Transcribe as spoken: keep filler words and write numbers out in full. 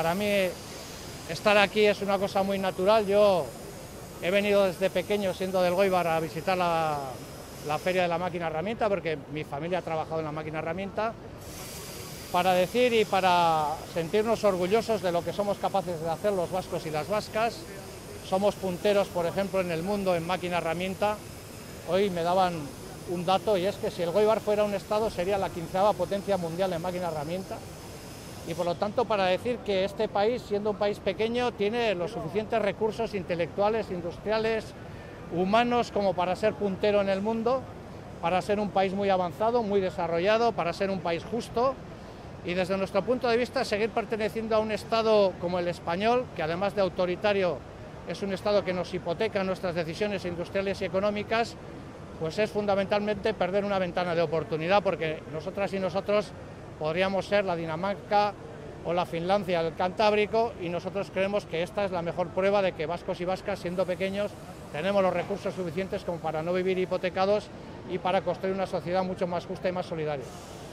para mí estar aquí es una cosa muy natural. Yo he venido desde pequeño, siendo del Goibar, a visitar la, la Feria de la Máquina Herramienta, porque mi familia ha trabajado en la máquina herramienta, para decir y para sentirnos orgullosos de lo que somos capaces de hacer los vascos y las vascas. Somos punteros, por ejemplo, en el mundo en máquina herramienta. Hoy me daban un dato, y es que si el Goibar fuera un estado sería la quinceava potencia mundial en máquina herramienta, y por lo tanto para decir que este país, siendo un país pequeño, tiene los suficientes recursos intelectuales, industriales, humanos como para ser puntero en el mundo, para ser un país muy avanzado, muy desarrollado, para ser un país justo, y desde nuestro punto de vista seguir perteneciendo a un estado como el español, que además de autoritario es un estado que nos hipoteca nuestras decisiones industriales y económicas, pues es fundamentalmente perder una ventana de oportunidad, porque nosotras y nosotros podríamos ser la Dinamarca o la Finlandia del Cantábrico, y nosotros creemos que esta es la mejor prueba de que vascos y vascas, siendo pequeños, tenemos los recursos suficientes como para no vivir hipotecados y para construir una sociedad mucho más justa y más solidaria.